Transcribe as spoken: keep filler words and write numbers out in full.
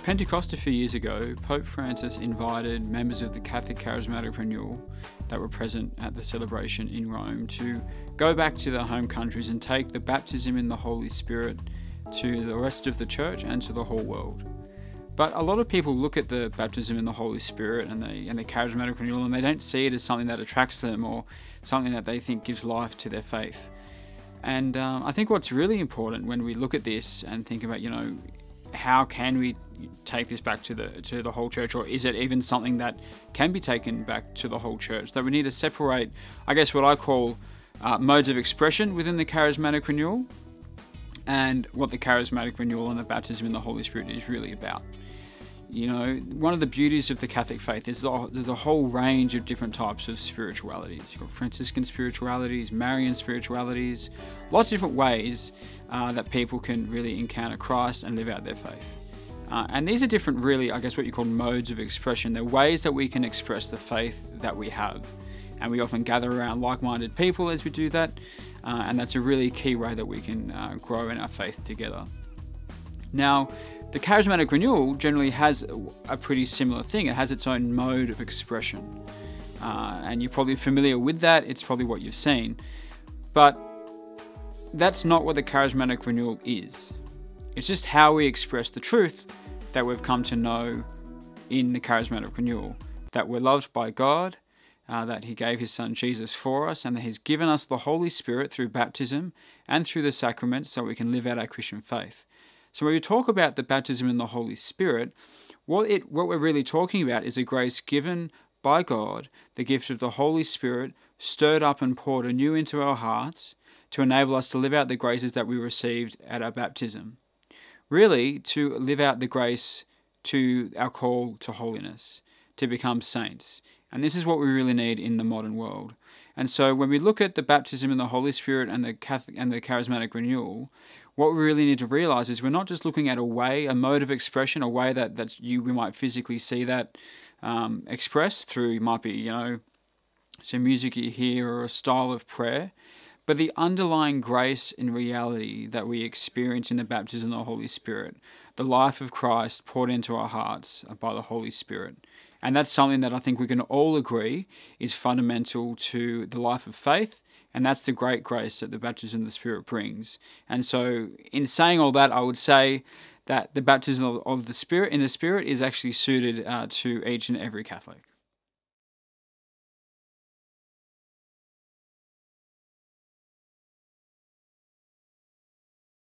Pentecost a few years ago, Pope Francis invited members of the Catholic Charismatic Renewal that were present at the celebration in Rome to go back to their home countries and take the baptism in the Holy Spirit to the rest of the church and to the whole world. But a lot of people look at the baptism in the Holy Spirit and the, and the Charismatic Renewal, and they don't see it as something that attracts them or something that they think gives life to their faith. And um, I think what's really important when we look at this and think about, you know, how can we take this back to the to the whole church, or is it even something that can be taken back to the whole church? That we need to separate, I guess, what I call uh, modes of expression within the Charismatic Renewal and what the Charismatic Renewal and the baptism in the Holy Spirit is really about. You know, one of the beauties of the Catholic faith is there's a whole range of different types of spiritualities. You've got Franciscan spiritualities, Marian spiritualities, lots of different ways uh, that people can really encounter Christ and live out their faith. Uh, and these are different, really, I guess what you call modes of expression. They're ways that we can express the faith that we have. And we often gather around like-minded people as we do that. Uh, and that's a really key way that we can uh, grow in our faith together. Now, the Charismatic Renewal generally has a pretty similar thing. It has its own mode of expression. Uh, and you're probably familiar with that. It's probably what you've seen. But that's not what the Charismatic Renewal is. It's just how we express the truth that we've come to know in the Charismatic Renewal. That we're loved by God, uh, that He gave His Son Jesus for us, and that He's given us the Holy Spirit through baptism and through the sacraments so we can live out our Christian faith. So when we talk about the baptism in the Holy Spirit, what it what we're really talking about is a grace given by God, the gift of the Holy Spirit, stirred up and poured anew into our hearts to enable us to live out the graces that we received at our baptism. Really, to live out the grace to our call to holiness, to become saints. And this is what we really need in the modern world. And so when we look at the baptism in the Holy Spirit and the Catholic and the Charismatic Renewal, what we really need to realize is we're not just looking at a way, a mode of expression, a way that, that you we might physically see that um, expressed through, might be, you know, some music you hear or a style of prayer, but the underlying grace and reality that we experience in the baptism of the Holy Spirit, the life of Christ poured into our hearts by the Holy Spirit. And that's something that I think we can all agree is fundamental to the life of faith. And that's the great grace that the baptism of the Spirit brings. And so in saying all that, I would say that the baptism of the Spirit in the Spirit is actually suited uh, to each and every Catholic.